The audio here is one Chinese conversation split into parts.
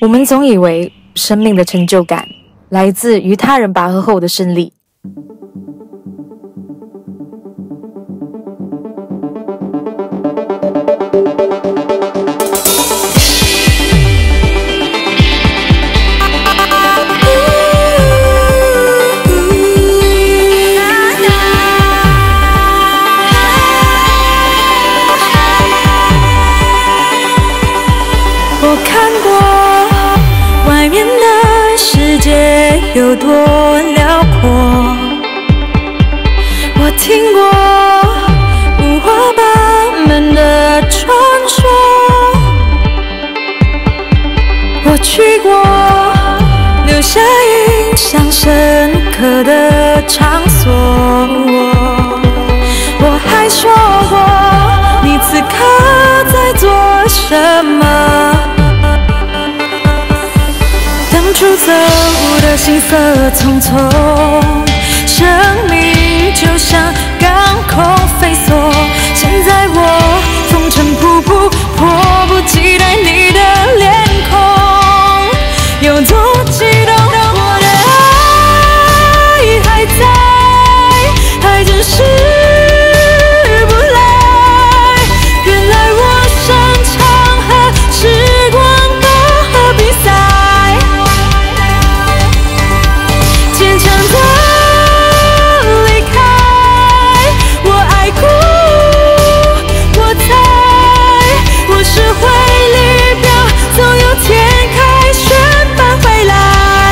我们总以为生命的成就感来自与他人拔河后的胜利。 我看过外面的世界有多辽阔，我听过五花八门的传说，我去过留下印象深刻的场所，我还说过你此刻在做什么，当初走的行色匆匆，生命就像高空飞梭，现在我风尘仆仆，迫不及待你的脸孔有多激动，我的爱还在，还真是不来，原来我擅长和时光拔河比赛，坚强的离开，我爱过，我猜我是会离表，总有天凯旋返回来。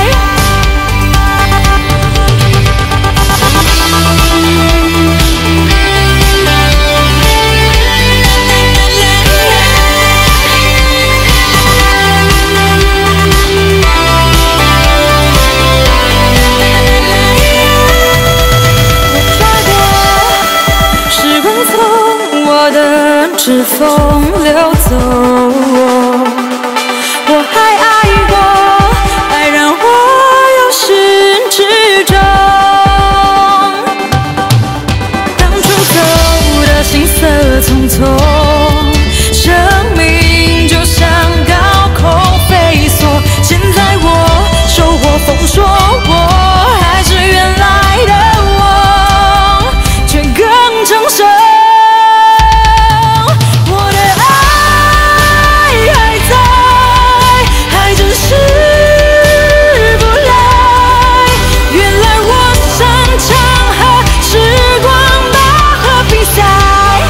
时光从我的指缝流走，我还爱过，爱让我由始至终，当初走的行色匆匆，生命就像高空飞梭，现在我收获丰硕，我还是原来的我，却更成熟。我的爱还在，还真是不来，原来我擅长和时光拔河比赛，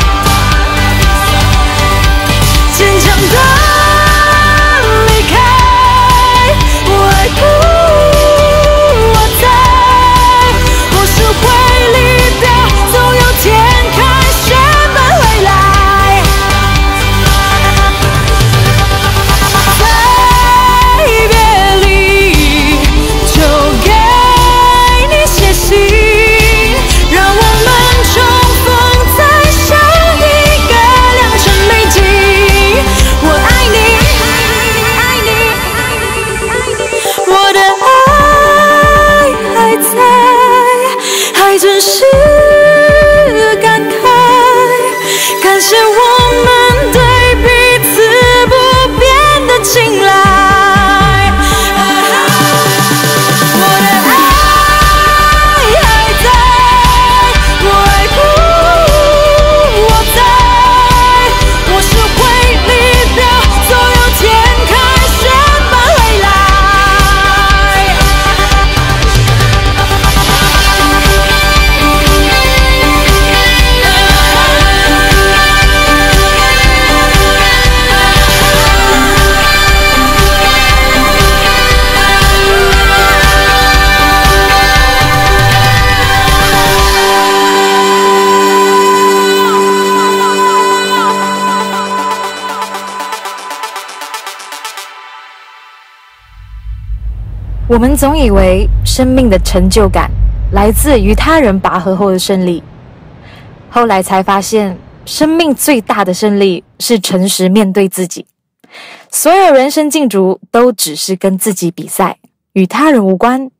坚强的离开，我爱过，我在，我是会离表，总有天凯旋返回来。再别离，就给你写信，让我们重逢在下一个良辰美景。我爱你，爱你，我的爱还在，还真是感慨，感谢我们对彼此不变的青睐。我的爱还在，我爱过，我在，我是会离表，总有天凯旋返回来。 我们总以为生命的成就感来自与他人拔河后的胜利，后来才发现，生命最大的胜利是诚实面对自己。所有人生竞逐都只是跟自己比赛，与他人无关。